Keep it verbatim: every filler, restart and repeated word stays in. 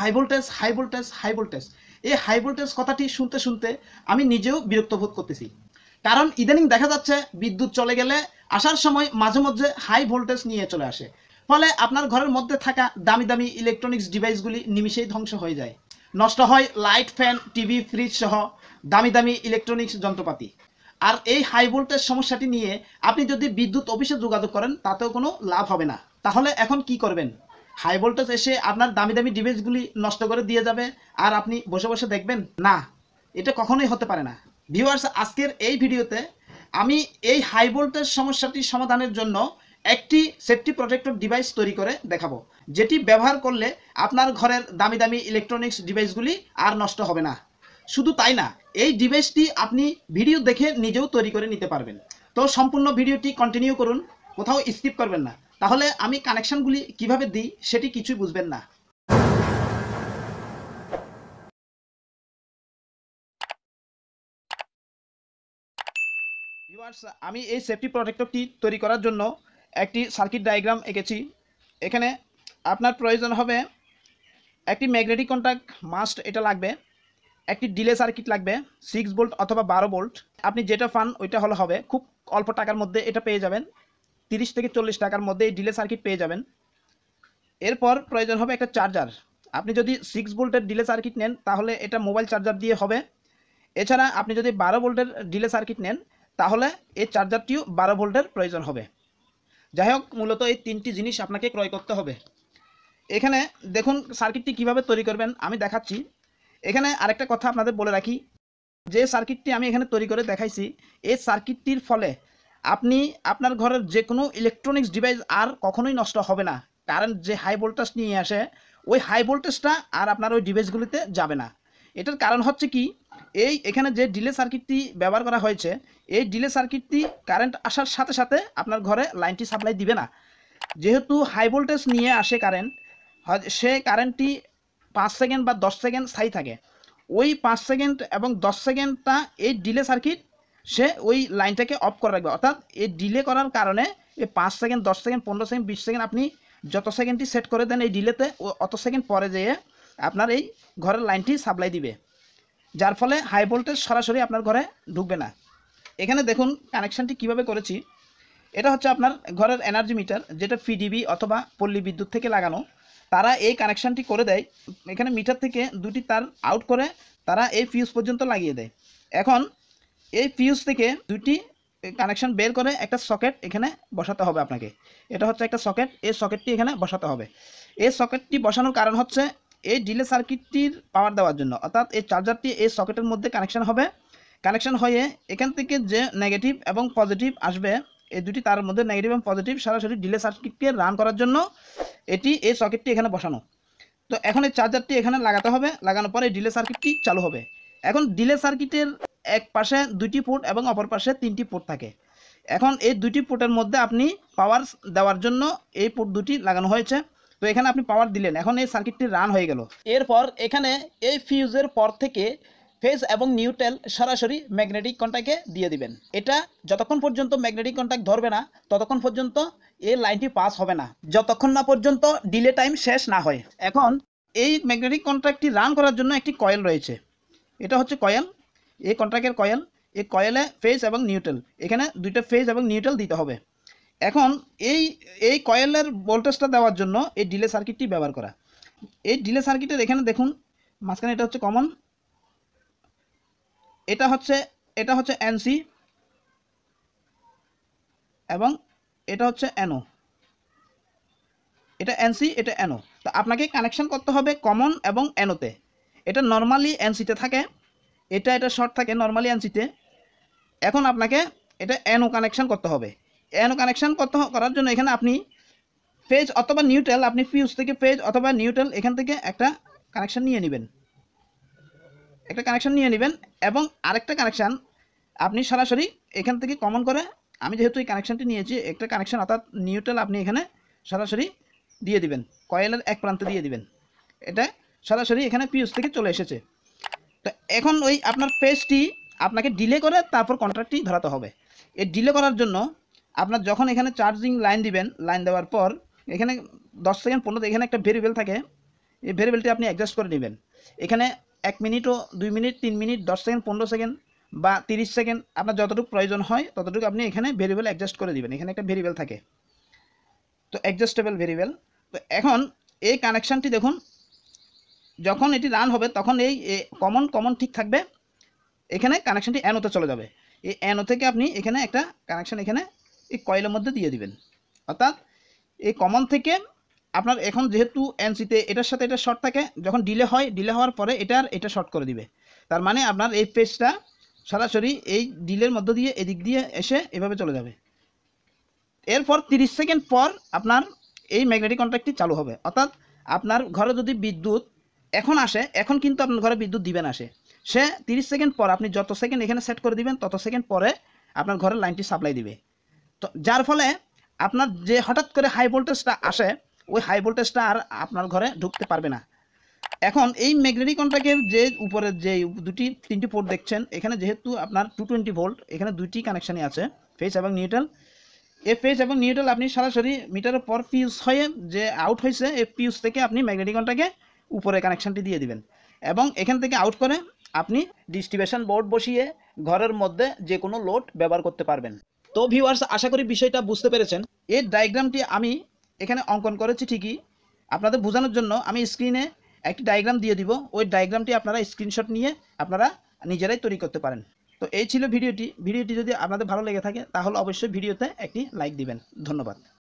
High voltage high voltage high voltage এই high voltage কথাটি শুনতে শুনতে আমি নিজেও বিরক্ত বোধ করতেছি। কারণ ইদানিং দেখা যাচ্ছে বিদ্যুৎ চলে গেলে আসার সময় মাঝে মধ্যে হাই ভোল্টেজ নিয়ে চলে আসে, ফলে আপনার ঘরের মধ্যে থাকা দামি দামি ইলেকট্রনিক্স ডিভাইসগুলি নিমিষেই ধ্বংস হয়ে যায়, নষ্ট হয় লাইট, ফ্যান, টিভি, ফ্রিজ সহ দামি দামি ইলেকট্রনিক্স যন্ত্রপাতি। আর এই হাই ভোল্টেজ সমস্যাটি নিয়ে আপনি যদি বিদ্যুৎ অফিসে যোগাযোগ করেন তাতেও কোনো লাভ হবে না। তাহলে এখন কি করবেন? হাই ভোল্টেজ এসে আপনার দামি দামি ডিভাইসগুলি নষ্ট করে দিয়ে যাবে আর আপনি বসে বসে দেখবেন? না, এটা কখনোই হতে পারে না। ভিউয়ার্স, আজকের এই ভিডিওতে আমি এই হাই ভোল্টেজ সমস্যাটি সমাধানের জন্য একটি সেফটি প্রোটেক্টর ডিভাইস তৈরি করে দেখাবো, যেটি ব্যবহার করলে আপনার ঘরের দামি দামি ইলেকট্রনিক্স ডিভাইসগুলি আর নষ্ট হবে না। শুধু তাই না, এই ডিভাইসটি আপনি ভিডিও দেখে নিজেও তৈরি করে নিতে পারবেন। তো সম্পূর্ণ ভিডিওটি কন্টিনিউ করুন, কোথাও স্কিপ করবেন না, তাহলে আমি কানেকশনগুলি কিভাবে দিই সেটি কিছুই বুঝবেন না। ভিউয়ার্স, আমি এই সেফটি প্রোটেক্টরটি তৈরি করার জন্য একটি সার্কিট ডায়াগ্রাম এঁকেছি। এখানে আপনার প্রয়োজন হবে একটি ম্যাগনেটিক কন্ট্যাক্ট মাস্ট, এটা লাগবে। একটি ডিলে সার্কিট লাগবে সিক্স ভোল্ট অথবা বারো ভোল্ট, আপনি যেটা পান ওইটা হলে হবে। খুব অল্প টাকার মধ্যে এটা পেয়ে যাবেন, তিরিশ থেকে চল্লিশ টাকার মধ্যে এই ডিলে সার্কিট পেয়ে যাবেন। এরপর প্রয়োজন হবে একটা চার্জার। আপনি যদি সিক্স ভোল্টের ডিলে সার্কিট নেন তাহলে এটা মোবাইল চার্জার দিয়ে হবে। এছাড়া আপনি যদি বারো ভোল্টের ডিলে সার্কিট নেন তাহলে এই চার্জারটিও বারো ভোল্টের প্রয়োজন হবে। যাই হোক, মূলত এই তিনটি জিনিস আপনাকে ক্রয় করতে হবে। এখানে দেখুন সার্কিটটি কিভাবে তৈরি করবেন আমি দেখাচ্ছি। এখানে আরেকটা কথা আপনাদের বলে রাখি, যে সার্কিটটি আমি এখানে তৈরি করে দেখাইছি, এই সার্কিটটির ফলে আপনি আপনার ঘরের যে কোনো ইলেকট্রনিক্স ডিভাইস আর কখনোই নষ্ট হবে না। কারণ যে হাই ভোল্টেজ নিয়ে আসে ওই হাই ভোল্টেজটা আর আপনার ওই ডিভাইসগুলিতে যাবে না। এটার কারণ হচ্ছে কি, এই এখানে যে ডিলে সার্কিটটি ব্যবহার করা হয়েছে, এই ডিলে সার্কিটটি কারেন্ট আসার সাথে সাথে আপনার ঘরে লাইনটি সাপ্লাই দিবে না। যেহেতু হাই ভোল্টেজ নিয়ে আসে কারেন্ট, সে কারেন্টটি পাঁচ সেকেন্ড বা দশ সেকেন্ড স্থায়ী থাকে। ওই পাঁচ সেকেন্ড এবং দশ সেকেন্ডটা এই ডিলে সার্কিট সে ওই লাইনটাকে অফ করে রাখবে। অর্থাৎ এই ডিলে করার কারণে এই পাঁচ সেকেন্ড, দশ সেকেন্ড, পনেরো সেকেন্ড, বিশ সেকেন্ড আপনি যত সেকেন্ডটি সেট করে দেন এই ডিলেতে, ও অত সেকেন্ড পরে যেয়ে আপনার এই ঘরের লাইনটি সাপ্লাই দিবে, যার ফলে হাই ভোল্টেজ সরাসরি আপনার ঘরে ঢুকবে না। এখানে দেখুন কানেকশানটি কিভাবে করেছি। এটা হচ্ছে আপনার ঘরের এনার্জি মিটার, যেটা পিডিবি অথবা পল্লী বিদ্যুৎ থেকে লাগানো। তারা এই কানেকশানটি করে দেয়। এখানে মিটার থেকে দুটি তার আউট করে তারা এই ফিউজ পর্যন্ত লাগিয়ে দেয়। এখন এই ফিউজ থেকে দুটি কানেকশান বের করে একটা সকেট এখানে বসাতে হবে আপনাকে। এটা হচ্ছে একটা সকেট, এই সকেটটি এখানে বসাতে হবে। এই সকেটটি বসানোর কারণ হচ্ছে এই ডিলে সার্কিটটির পাওয়ার দেওয়ার জন্য। অর্থাৎ এই চার্জারটি এই সকেটের মধ্যে কানেকশান হবে। কানেকশান হয়ে এখান থেকে যে নেগেটিভ এবং পজিটিভ আসবে, এই দুটি তার মধ্যে নেগেটিভ এবং পজিটিভ সরাসরি ডিলে সার্কিটকে রান করার জন্য এটি এই সকেটটি এখানে বসানো। তো এখন এই চার্জারটি এখানে লাগাতে হবে, লাগানোর পরে ডিলে সার্কিটটি চালু হবে। এখন ডিলে সার্কিটের এক পাশে দুইটি পোর্ট এবং অপর পাশে তিনটি পোর্ট থাকে। এখন এই দুইটি পোর্টের মধ্যে আপনি পাওয়ার দেওয়ার জন্য এই পোর্ট দুটি লাগানো হয়েছে। তো এখানে আপনি পাওয়ার দিলেন, এখন এই সার্কিটটি রান হয়ে গেল। এরপর এখানে এই ফিউজের পর থেকে ফেজ এবং নিউট্রাল সরাসরি ম্যাগনেটিক কন্ট্যাক্টে দিয়ে দিবেন। এটা যতক্ষণ পর্যন্ত ম্যাগনেটিক কন্ট্যাক্ট ধরবে না ততক্ষণ পর্যন্ত এই লাইনটি পাস হবে না, যতক্ষণ না পর্যন্ত ডিলে টাইম শেষ না হয়। এখন এই ম্যাগনেটিক কন্ট্যাক্টটি রান করার জন্য একটি কয়েল রয়েছে। এটা হচ্ছে কয়েল, এই কন্ট্যাক্টের কয়েল। এই কয়েলে ফেজ এবং নিউট্রাল, এখানে দুইটা ফেজ এবং নিউট্রাল দিতে হবে। এখন এই এই কয়েলের ভোল্টেজটা দেওয়ার জন্য এই ডিলে সার্কিটটি ব্যবহার করা। এই ডিলে সার্কিটের এখানে দেখুন মাঝখানে এটা হচ্ছে কমন, এটা হচ্ছে এটা হচ্ছে এনসি এবং এটা হচ্ছে এনও। এটা এনসি, এটা এনও। তো আপনাকে কানেকশন করতে হবে কমন এবং এনওতে। এটা নর্মালি এনসিতে থাকে, এটা এটা শর্ট থাকে নর্মালি এনসিতে। এখন আপনাকে এটা এনও কানেকশন করতে হবে। এনও কানেকশন করতে করার জন্য এখানে আপনি ফেজ অথবা নিউট্রাল, আপনি ফিউজ থেকে ফেজ অথবা নিউট্রাল এখান থেকে একটা কানেকশন নিয়ে নেবেন, একটা কানেকশন নিয়ে নেবেন এবং আরেকটা কানেকশান আপনি সরাসরি এখান থেকে কমন করে, আমি যেহেতু এই কানেকশানটি নিয়েছি একটা কানেকশান অর্থাৎ নিউট্রাল আপনি এখানে সরাসরি দিয়ে দিবেন, কয়েলের এক প্রান্তে দিয়ে দিবেন। এটা সরাসরি এখানে ফিউজ থেকে চলে এসেছে। তো এখন ওই আপনার ফেজটি আপনাকে ডিলে করে তারপর কন্ট্রাক্টটি ধরাতে হবে। এই ডিলে করার জন্য আপনার যখন এখানে চার্জিং লাইন দিবেন, লাইন দেওয়ার পর এখানে দশ সেকেন্ড পনেরো এখানে একটা ভেরিয়েবল থাকে, এই ভেরিয়েবলটি আপনি অ্যাডজাস্ট করে নেবেন। এখানে এক মিনিটও দুই মিনিট তিন মিনিট দশ সেকেন্ড পনেরো সেকেন্ড বা তিরিশ সেকেন্ড আপনার যতটুকু প্রয়োজন হয় ততটুকু আপনি এখানে ভেরিয়েবল অ্যাডজাস্ট করে দিবেন। এখানে একটা ভেরিয়েবল থাকে, তো অ্যাডজাস্টেবল ভেরিয়েবল। তো এখন এই কানেকশানটি দেখুন, যখন এটি রান হবে তখন এই কমন কমন ঠিক থাকবে, এখানে কানেকশানটি এনোতে চলে যাবে। এই এনো থেকে আপনি এখানে একটা কানেকশান এখানে এই কয়েলের মধ্যে দিয়ে দিবেন। অর্থাৎ এই কমন থেকে আপনার এখন যেহেতু এনসিতে এটার সাথে এটা শর্ট থাকে, যখন ডিলে হয় ডিলে হওয়ার পরে এটার এটা শর্ট করে দিবে। তার মানে আপনার এই পেজটা সরাসরি এই ডিলের মধ্য দিয়ে এদিক দিয়ে এসে এভাবে চলে যাবে। এরপর তিরিশ সেকেন্ড পর আপনার এই ম্যাগনেটিক কন্ট্যাক্টটি চালু হবে। অর্থাৎ আপনার ঘরে যদি বিদ্যুৎ এখন আসে, এখন কিন্তু আপনার ঘরে বিদ্যুৎ দিবেন আসে, সে তিরিশ সেকেন্ড পর আপনি যত সেকেন্ড এখানে সেট করে দিবেন তত সেকেন্ড পরে আপনার ঘরের লাইনটি সাপ্লাই দিবে। তো যার ফলে আপনার যে হঠাৎ করে হাই ভোল্টেজটা আসে, ওই হাই ভোল্টেজটা আর আপনার ঘরে ঢুকতে পারবে না। এখন এই ম্যাগনেটিক কন্ট্যাক্টের যে উপরের যে দুটি তিনটি পোর্ট দেখছেন, এখানে যেহেতু আপনার টু টোয়েন্টি ভোল্ট, এখানে দুইটি কানেকশানই আছে, ফেজ এবং নিউট্রাল। এই ফেজ এবং নিউট্রাল আপনি সরাসরি মিটারের পর ফিউজ হয়ে যে আউট হয়েছে, এই ফিউজ থেকে আপনি ম্যাগনেটিক কন্ট্যাক্টে উপরে কানেকশানটি দিয়ে দিবেন এবং এখান থেকে আউট করে আপনি ডিস্ট্রিবিউশন বোর্ড বসিয়ে ঘরের মধ্যে যে কোনো লোড ব্যবহার করতে পারবেন। তো ভিউয়ার্স, আশা করি বিষয়টা বুঝতে পেরেছেন। এই ডায়াগ্রামটি আমি এখানে অঙ্কন করেছি ঠিকই, আপনাদের বোঝানোর জন্য আমি স্ক্রিনে একটি ডায়াগ্রাম দিয়ে দিব, ওই ডায়াগ্রামটি আপনারা স্ক্রিনশট নিয়ে আপনারা নিজেরাই তৈরি করতে পারেন। তো এই ছিল ভিডিওটি। ভিডিওটি যদি আপনাদের ভালো লেগে থাকে তাহলে অবশ্যই ভিডিওতে একটি লাইক দিবেন। ধন্যবাদ।